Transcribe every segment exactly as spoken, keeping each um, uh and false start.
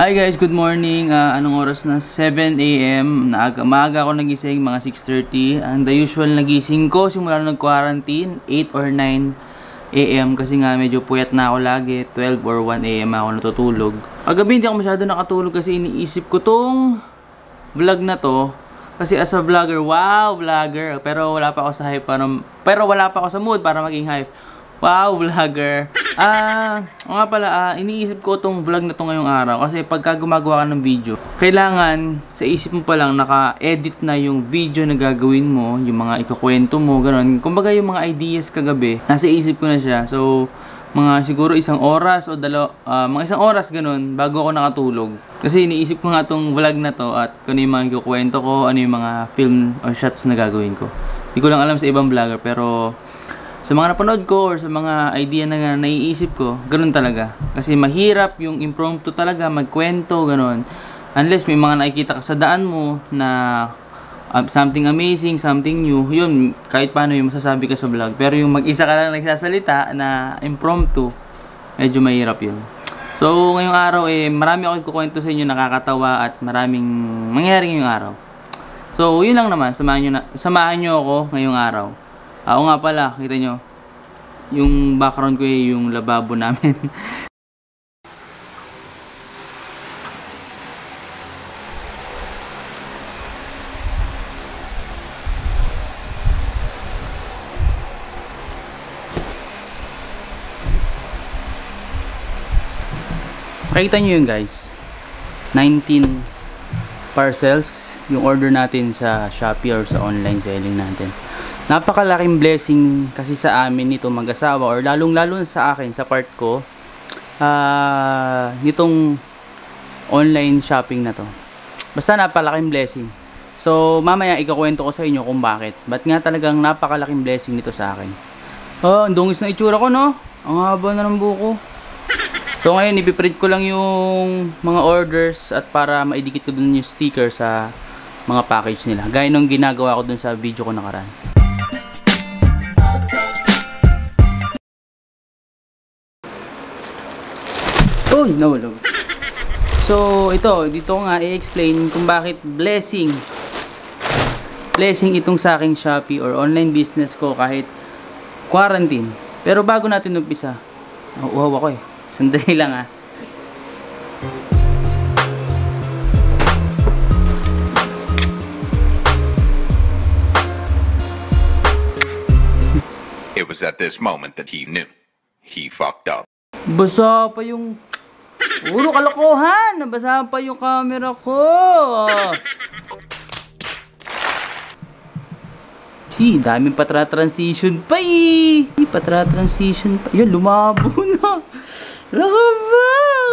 Hi guys, good morning. Uh, anong oras na? seven A M Naaga, maaga ako nagising, mga six thirty. And the usual nagising ko simula nung nag-quarantine, eight or nine A M kasi nga medyo puyat na ako lagi. twelve or one A M ako natutulog. Agabi hindi ako masyado nakatulog kasi iniisip ko tong vlog na to. Kasi as a vlogger, wow, vlogger. Pero wala pa ako sa hype para, pero wala pa ako sa mood para maging hype. Wow, vlogger. Ah, uh, nga pala, uh, iniisip ko tong vlog na to ngayong araw kasi pagka gumagawa ka ng video, kailangan sa isip mo pa lang naka-edit na yung video na gagawin mo, yung mga ikukwento mo, gano'n. Kumbaga yung mga ideas kagabi, nasa isip ko na siya. So, mga siguro isang oras o dalawa, uh, mga isang oras gano'n bago ako nakatulog. Kasi iniisip ko nga tong vlog na to at kung ano yung mga ikukwento ko, ano yung mga film or shots na gagawin ko. Hindi ko lang alam sa ibang vlogger pero sa mga napanood ko or sa mga idea na naiisip ko, ganun talaga. Kasi mahirap yung impromptu talaga, magkwento, ganun. Unless may mga nakikita ka sa daan mo na uh, something amazing, something new, yun, kahit paano yung masasabi ka sa vlog. Pero yung mag-isa ka lang nagsasalita na impromptu, medyo mahirap yun. So, ngayong araw, eh, marami ako kukwento sa inyo, nakakatawa at maraming mangyayari ngayong araw. So, yun lang naman, samahan nyo, na, samahan nyo ako ngayong araw. Ah, oo nga pala, kita nyo, yung background ko eh, yung lababo namin. Nakita nyo yun guys, nineteen parcels yung order natin sa Shopee or sa online selling natin. Napakalaking blessing kasi sa amin nito mag-asawa or lalong-lalo sa akin, sa part ko, uh, nitong online shopping na to. Basta napakalaking blessing. So, mamaya ikakwento ko sa inyo kung bakit. Ba't nga talagang napakalaking blessing nito sa akin. Oh, ang dungis na itsura ko, no? Ang haba na ng buko. So, ngayon, ipiprint ko lang yung mga orders at para maidikit ko dun yung sticker sa mga package nila. Gaya nung ginagawa ko dun sa video ko nakaraan. Oh, no, no. So, ito, dito nga i-explain kung bakit blessing. Blessing itong sa aking Shopee or online business ko kahit quarantine. Pero bago natin umpisa, nauuhaw ako eh. Sandali lang ah. It was at this moment that he knew. He fucked up. Basa pa yung... Puro kalokohan! Nabasa pa yung camera ko! Si, daming patra-transition pa eh! Patra-transition pa. Yan, lumabo na! Lakaba!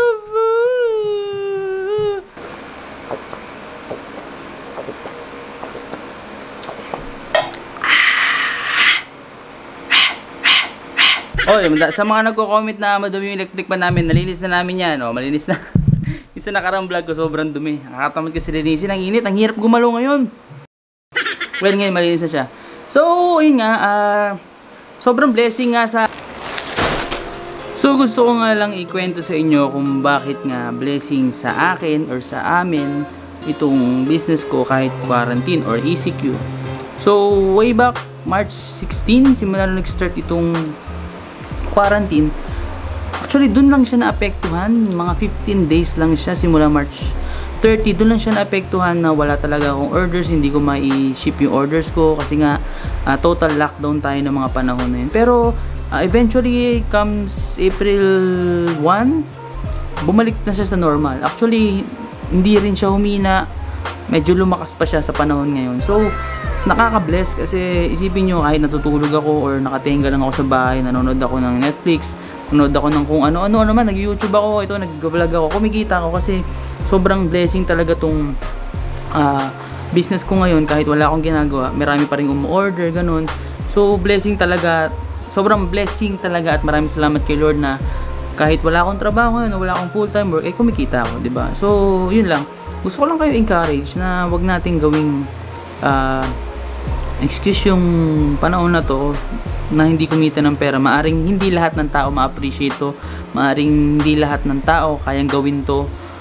Oy, sa mga nagko-comment na madumi yung electric pan namin, nalinis na namin yan. Oh, malinis na. Isa nakarang vlog ko, sobrang dumi. Nakakatamad kasi linisin. Ang init, ang hirap gumalaw ngayon. Well, ngayon malinis na siya. So, yun nga, uh, sobrang blessing nga sa... So, gusto ko nga lang ikwento sa inyo kung bakit nga blessing sa akin or sa amin itong business ko kahit quarantine or E C Q. So, way back March sixteen, simula nung nag-start itong quarantine. Actually, dun lang siya naapektuhan. Mga fifteen days lang siya simula March thirty. Dun lang siya naapektuhan na wala talaga akong orders. Hindi ko mai-ship yung orders ko kasi nga uh, total lockdown tayo ng mga panahon na yun. Pero uh, eventually comes April first, bumalik na siya sa normal. Actually, hindi rin siya humina. Medyo lumakas pa siya sa panahon ngayon. So, nakaka-bless kasi isipin nyo kahit natutulog ako or nakatingga lang ako sa bahay, nanonood ako ng Netflix, nanonood ako ng kung ano-ano naman, nag-YouTube ako, ito, nag-vlog ako, kumikita ako kasi sobrang blessing talaga tong uh, business ko ngayon kahit wala akong ginagawa, marami pa rin umu-order, ganun. So, blessing talaga, sobrang blessing talaga at maraming salamat kay Lord na kahit wala akong trabaho ngayon, wala akong full-time work, eh kumikita ako, diba? So, yun lang. Gusto ko lang kayo encourage na wag nating gawing uh, excuse yung panahon na to na hindi kumita ng pera. Maaring hindi lahat ng tao ma-appreciate to, maaring hindi lahat ng tao kayang gawin to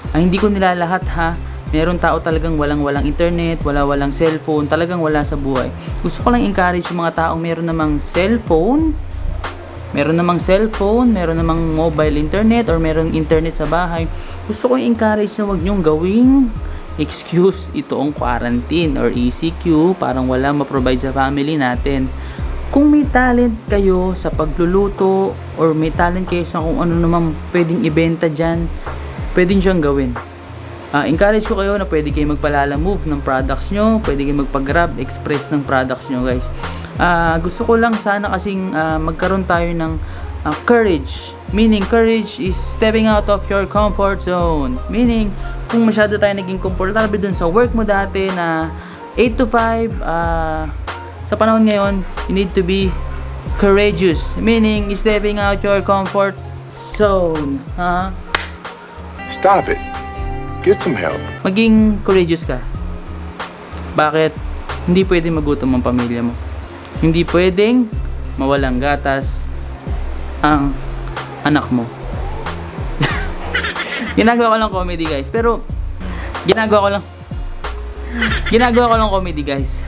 Ah, hindi ko nilalahat ha. Meron tao talagang walang-walang internet, wala-walang cellphone, talagang wala sa buhay. Gusto ko lang encourage yung mga taong meron namang cellphone, meron namang cellphone, meron namang mobile internet, or meron internet sa bahay. Gusto ko i-encourage na wag nyong gawing excuse itong quarantine or E C Q, parang wala ma-provide sa family natin. Kung may talent kayo sa pagluluto, or may talent kayo sa kung ano naman pwedeng ibenta dyan, pwede nyo siyang gawin. Uh, encourage ko kayo na pwede kayo magpalala move ng products nyo, pwede kayo magpag-grab express ng products nyo, guys. Uh, gusto ko lang sana kasing uh, magkaroon tayo ng uh, courage. Meaning, courage is stepping out of your comfort zone. Meaning, kung masyado tayo naging komportable dun sa work mo dati na eight to five, uh, sa panahon ngayon, you need to be courageous. Meaning, stepping out your comfort zone. Ha? Huh? Stop it. Get some help. Maging courageous ka. Bakit? Hindi pwedeng magutom ang pamilya mo. Hindi pwedeng mawalang gatas ang anak mo. Ginagawa ko lang comedy, guys. Pero ginagawa ko lang ginagawa ko lang comedy, guys.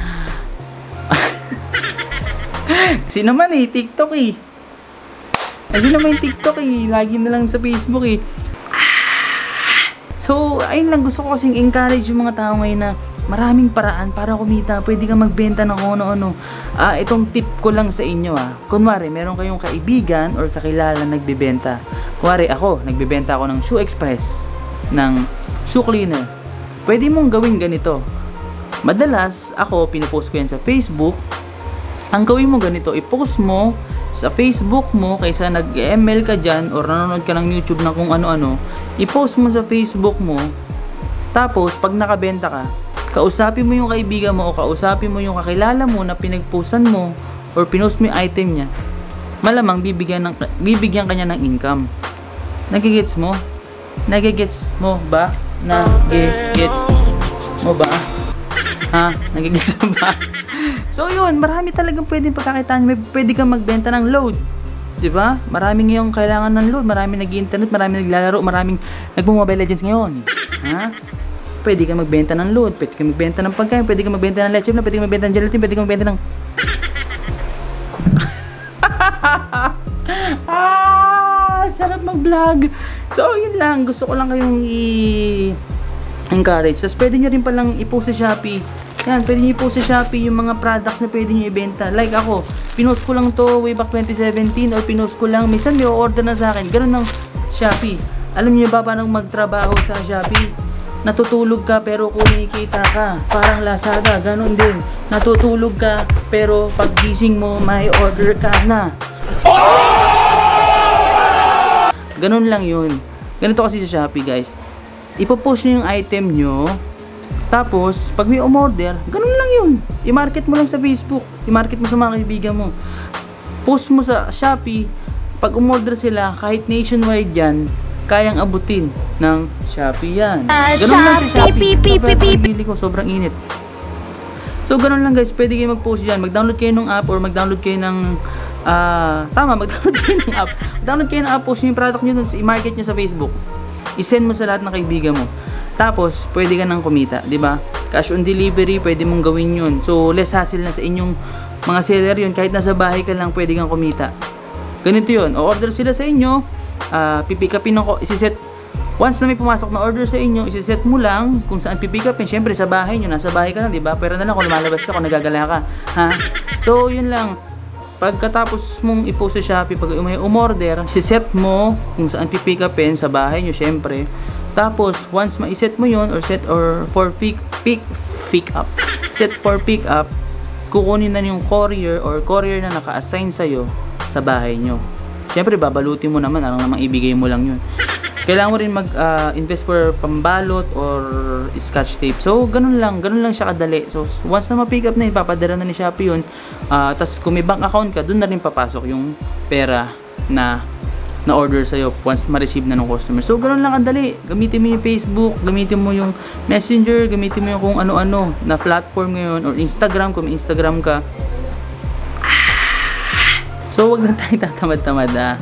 Kasi naman eh, TikTok eh. Kasi naman yung TikTok eh. Lagi na lang sa Facebook eh. So, ayun lang, gusto ko kasing encourage yung mga tao ngayon na maraming paraan para kumita. Pwede kang magbenta ng ano-ano. Ah, itong tip ko lang sa inyo ah. Kunwari, meron kayong kaibigan or kakilala nagbebenta. Kunwari ako, nagbebenta ako ng Shoe Express, ng shoe cleaner. Pwede mong gawin ganito. Madalas, ako, pinupost ko yan sa Facebook. Ang gawin mo ganito, i-post mo sa Facebook mo kaysa nag-M L ka dyan or nanonood ka ng YouTube na kung ano-ano, i-post mo sa Facebook mo. Tapos pag nakabenta ka, kausapin mo yung kaibigan mo o kausapin mo yung kakilala mo na pinagposan mo or pinost mo yung item niya. Malamang bibigyan ng bibigyan kanya ng income. Nagigets mo? Nagigets mo ba? Nagigets mo ba? Ha? Nagigets mo ba? So yun, marami talagang pwedeng pagkakitaan. May pwede kang magbenta ng load, 'di ba? Maraming ngayong kailangan ng load, maraming nag-internet, maraming naglalaro, maraming nagmo-Mobile Legends ngayon. Ha? Pwede kang magbenta ng load, pwede kang magbenta ng pagkain, pwede kang magbenta ng leche, pwede kang magbenta ng gelatin, pwede kang magbenta ng ah, sarap mag-vlog. So yun lang, gusto ko lang kayong i-encourage. Tapos pwede nyo rin palang i-post sa Shopee. Yan, pwede nyo i-post sa Shopee yung mga products na pwede nyo ibenta. Like ako, pinost ko lang to way back twenty seventeen or pinost ko lang, minsan may order na sa akin. Ganun ng Shopee. Alam niyo ba paano magtrabaho sa Shopee? Natutulog ka pero kumikita ka. Parang Lazada, ganun din. Natutulog ka pero pag gising mo, may order ka na. Ganun lang yun. Ganito kasi sa Shopee, guys. Ipopost nyo yung item nyo. Tapos, pag may umorder, ganun lang yun. I-market mo lang sa Facebook. I-market mo sa mga kaibigan mo. Post mo sa Shopee. Pag umorder sila, kahit nationwide yan, kayang abutin ng Shopee yan. Ganun lang sa Shopee. Sobrang bili ko, sobrang init. So, ganun lang, guys. Pwede kayo mag-post dyan. Mag-download kayo ng app or mag-download kayo ng uh, tama, mag-download kayo ng app. Mag-download kayo ng app, post nyo yung product nyo dun, i-market nyo sa Facebook. I-send mo sa lahat ng kaibigan mo. Tapos, pwede ka nang kumita, di ba? Cash on delivery, pwede mong gawin yun. So, less hassle na sa inyong mga seller yun. Kahit nasa bahay ka lang, pwede kang kumita. Ganito yun. O order sila sa inyo, uh, pipick upin ako, isiset. Once na may pumasok na order sa inyo, isiset mo lang kung saan pipick upin. Siyempre, sa bahay nyo, nasa bahay ka lang, di ba? Pero na lang kung lumalabas ka, kung nagagala ka. Ha? So, yun lang. Pagkatapos mong i-post sa Shopee, pag may umorder, isiset mo kung saan pipick upin sa bahay nyo, siyempre. Tapos, once ma-set mo yon or set or for pick, pick, pick up, set for pick up, kukunin na yung courier or courier na naka-assign sa'yo sa bahay nyo. Siyempre, babalutin mo naman, alang namang ibigay mo lang yun. Kailangan mo rin mag-invest uh, for pambalot or scotch tape. So, ganun lang, ganun lang siya kadali. So, once na ma-pick up na yun, papadala na ni Shopee yun. Uh, Tapos, kung may bank account ka, dun na rin papasok yung pera na na order sa'yo once ma-receive na ng customer. So, ganoon lang ang dali. Gamitin mo yung Facebook, gamitin mo yung Messenger, gamitin mo yung kung ano-ano na platform ngayon or Instagram kung may Instagram ka. So, wag na tayo tatamad-tamad ah.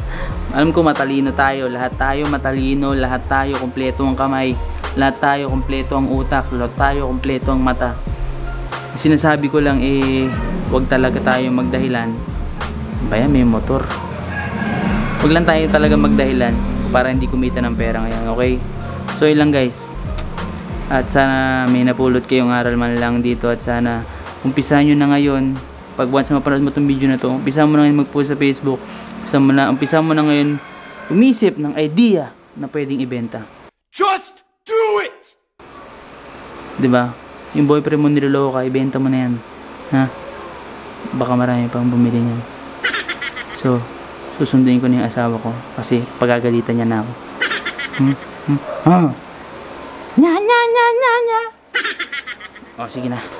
Alam ko matalino tayo, lahat tayo matalino, lahat tayo kumpleto ang kamay, lahat tayo kumpleto ang utak, lahat tayo kumpleto ang mata. Sinasabi ko lang eh, wag talaga tayo magdahilan. Bayan, may motor. Wag lang tayo talaga magdahilan para hindi kumita ng pera ngayon, okay? So yun lang guys. At sana may napulot kayong aral man lang dito at sana umpisahan nyo na ngayon. Pag once mapanood mo itong video na to, umpisahan mo na ngayon mag-post sa Facebook. Umpisahan mo na, umpisahan mo na ngayon umisip ng idea na pwedeng ibenta. Just do it! Diba? Yung boyfriend mo niloloko ka, ibenta mo na yan. Ha? Baka marami pang bumili niyan. So, susunduin ko na yung asawa ko kasi pagagalitan niya na ako. Hmm? Hmm? Ah! Nya, nya, nya, nya, nya! O, sige na.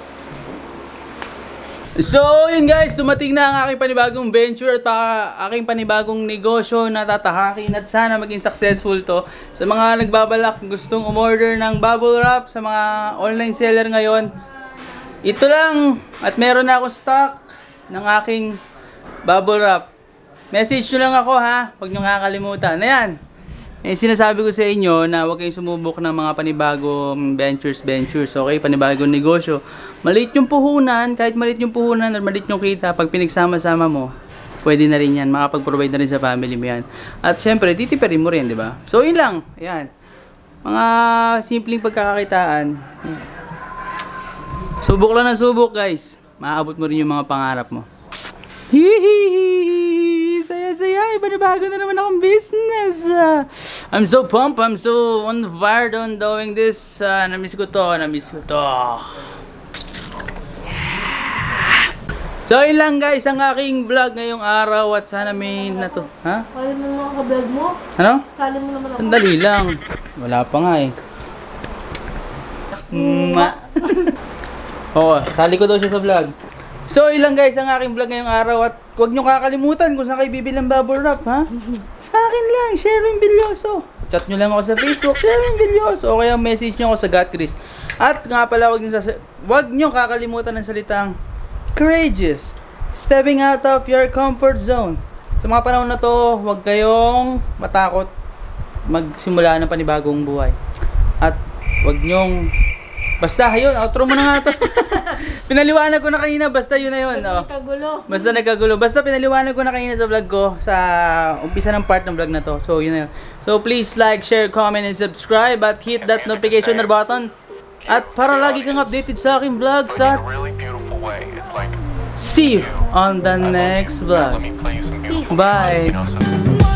So, yun guys, dumating na ang aking panibagong venture at pa aking panibagong negosyo na tatahakin at sana maging successful to. Sa mga nagbabalak gustong umorder ng bubble wrap sa mga online seller ngayon, ito lang at meron na ako stock ng aking bubble wrap. Message nyo lang ako ha, huwag nyo kakalimutan. Ayan, eh, sinasabi ko sa inyo na huwag kayong sumubok ng mga panibagong ventures, ventures, okay? Panibagong negosyo. Maliit yung puhunan, kahit maliit yung puhunan or maliit yung kita, pag pinagsama-sama mo, pwede na rin yan, makapag-provide na rin sa family mo yan. At syempre, titipirin mo rin, di ba? So, yun lang, ayan. Mga simpleng pagkakakitaan. Subok lang na subok, guys. Maaabot mo rin yung mga pangarap mo. Hihihi! Saya-saya, iba na bago na naman akong business. Uh, I'm so pumped, I'm so on fire on doing this. Uh, namiss ko to, namiss ko to. Yeah. So, yun lang guys, ang aking vlog ngayong araw at sana may na to. Ha? Kali mo naman ang vlog mo? Ano? Kali mo naman ako. Sandali lang. Wala pa nga eh. Mwah. Oo, sali ko daw siya sa vlog. So, ilang guys ang aking vlog ngayong araw at huwag nyo kakalimutan kung saan kayo bibili ng bubble wrap, ha? Sa akin lang, Sherwin Villoso. Chat nyo lang ako sa Facebook, Sherwin Villoso. O kaya message nyo ako sa Got Chris. At nga pala, huwag nyo, huwag nyo kakalimutan ng salitang courageous. Stepping out of your comfort zone. Sa mga panahon na to, huwag kayong matakot magsimula ng panibagong buhay. At huwag nyong... Basta, yun, outro mo na nga to. Pinaliwanag ko na kanina, basta yun na yun. Basta oh. nagkagulo. Basta nagkagulo. Basta pinaliwanag ko na kanina sa vlog ko, sa umpisa ng part ng vlog na to. So, yun na yun. So, please like, share, comment, and subscribe at hit that notification button. At para lagi kang updated sa aking vlogs at see you on the next vlog. Bye!